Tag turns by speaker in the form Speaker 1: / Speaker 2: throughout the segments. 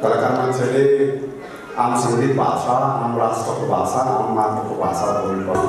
Speaker 1: कलाकार मान्छेले आम सङ्गीत भाषा, आम राष्ट्रको भाषा, आम मार्गको भाषा बोल्नुपर्छ।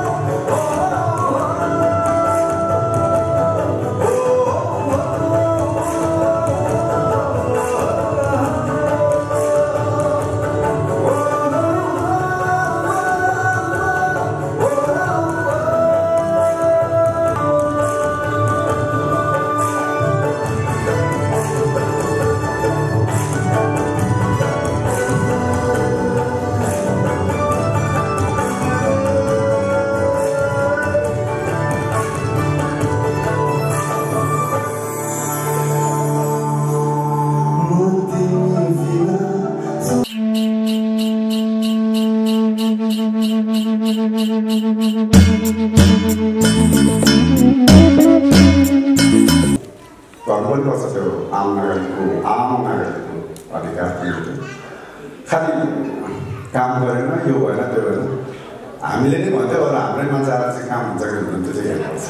Speaker 1: गर्नुपर्छ त्यो आम नागरिकको अधिकार दिएको। खालि काम गरेन, यो भएन त्यो भएन, हामीले नै भन्थ्यो अरू हाम्रै मान्छे आएर चाहिँ काम हुन्छ कि हुँदैन त्यो चाहिँ हेर्नुपर्छ।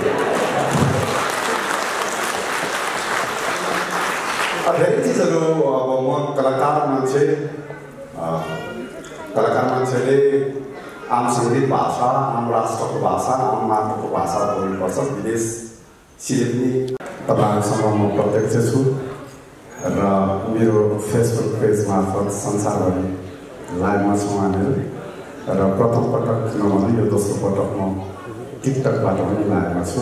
Speaker 1: धेरै चिजहरू अब म कलाकार मान्छेले आम सङ्गीत भाषा, आम राष्ट्रको भाषा, आम मार्गको भाषा बोल्नुपर्छ। विदेश सिडनी तपाईहरुसँग म प्रत्यक्ष छु र मेरो फेसबुक पेज मार्फत संसारभरि लाइभमा छु हामीहरू र प्रथम पटक नभने यो दोस्रो पटक म टिकटकबाट पनि लाइभमा छु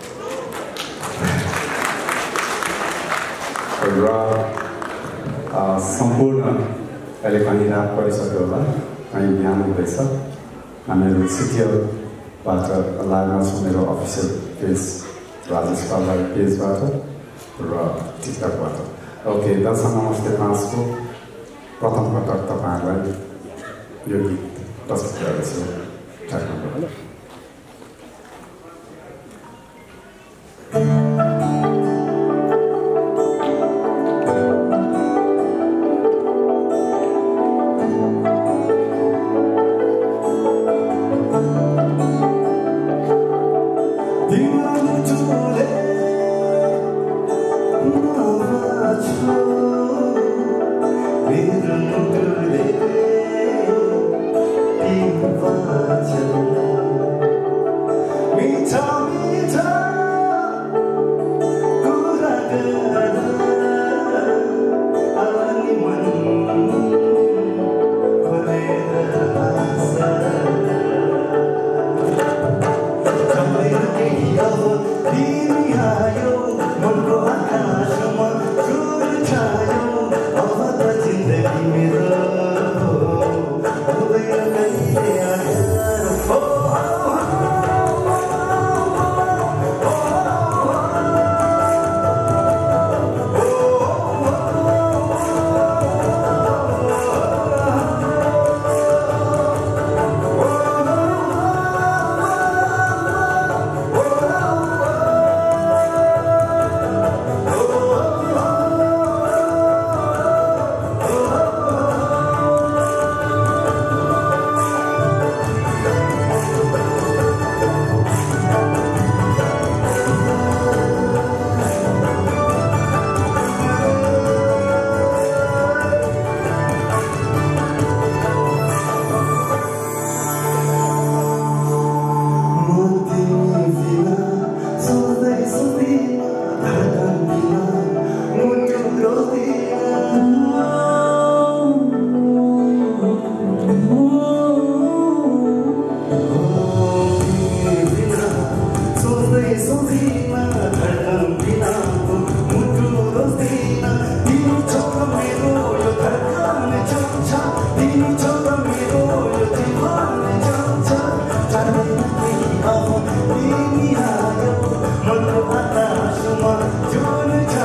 Speaker 1: र सम्पूर्ण अहिले कहीँ रात परिसक्यो होला, कहीँ बिहान हुँदैछ। हामीहरू सिटिएलबाट लाइभमा छु मेरो अफिसियल पेज राजेश पाललाई पेजबाट र टिकटकबाट। ओके, दर्शक नमस्ते पाँचको प्रथम पटक तपाईँहरूलाई यो गीत प्रस्तुत गर्दैछु।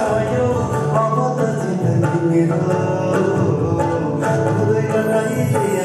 Speaker 2: Oh,